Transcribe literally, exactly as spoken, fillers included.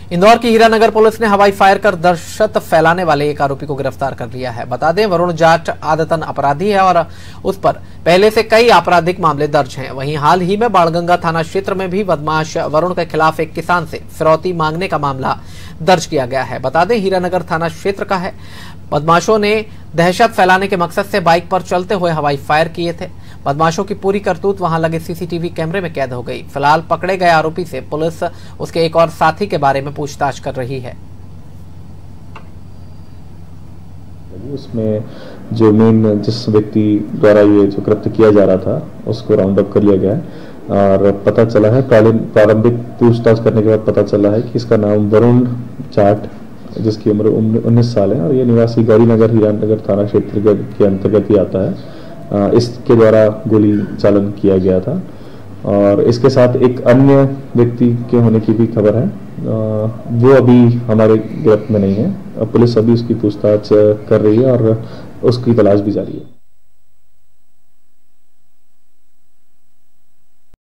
इंदौर की हीरानगर पुलिस ने हवाई फायर कर दहशत फैलाने वाले एक आरोपी को गिरफ्तार कर लिया है। बता दें, वरुण जाट आदतन अपराधी है और उस पर पहले से कई आपराधिक मामले दर्ज हैं। वहीं हाल ही में बाणगंगा थाना क्षेत्र में भी बदमाश वरुण के खिलाफ एक किसान से फिरौती मांगने का मामला दर्ज किया गया है। बता दें, हीरानगर थाना क्षेत्र का है। बदमाशों ने दहशत फैलाने के मकसद से बाइक पर चलते हुए हवाई फायर किए थे। बदमाशों की पूरी करतूत वहां लगे सीसीटीवी कैमरे में कैद हो गई। फिलहाल पकड़े गए आरोपी से पुलिस उसके एक और साथी के बारे में पूछताछ कर रही है। उसमें जो मेन जिस व्यक्ति द्वारा ये जो कृत्य किया जा रहा था उसको राउंड अप कर लिया गया है और पता चला है, प्रारंभिक पूछताछ करने के बाद पता चला है कि इसका नाम वरुण जाट, जिसकी उम्र उन्नीस साल है और ये निवासी गौरीनगर हीरानगर थाना क्षेत्र के अंतर्गत ही आता है। इसके द्वारा गोली चालन किया गया था और इसके साथ एक अन्य व्यक्ति के होने की भी खबर है। वो अभी हमारे गिरफ्त में नहीं है। पुलिस अभी उसकी पूछताछ कर रही है और उसकी तलाश भी जारी है।